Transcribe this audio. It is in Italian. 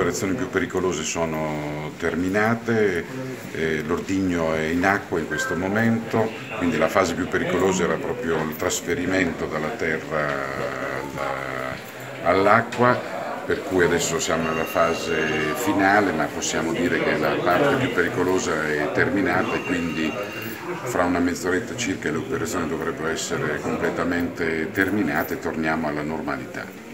operazioni più pericolose sono terminate, l'ordigno è in acqua in questo momento, quindi la fase più pericolosa era proprio il trasferimento dalla terra all'acqua, per cui adesso siamo nella fase finale, ma possiamo dire che la parte più pericolosa è terminata e quindi fra una mezz'oretta circa le operazioni dovrebbero essere completamente terminate e torniamo alla normalità.